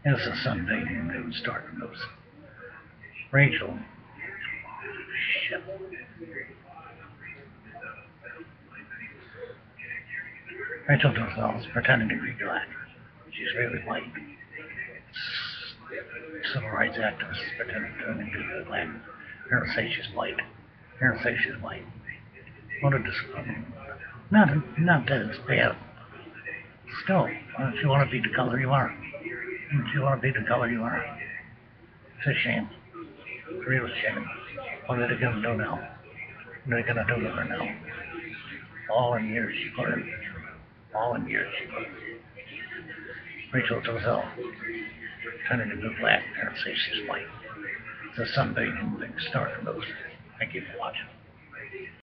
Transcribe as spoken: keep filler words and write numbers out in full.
As the sun bathing moon starting those. Rachel. Shit. Rachel Dolezal is pretending to be black. She's really white. Civil rights activists pretending to be black. Her say she's white. Her say she's white. What a disappointment. Not, not that it's bad. Still, if you want to be the color you are, if you want to be the color you are, it's a shame. It's a real shame. What are they going to do now? What are they going to do to her now? All in years she put in. All in years she put in. Rachel Dolezal, turning to be black, and say she's white. The sunbathing thing started those. Thank you for watching.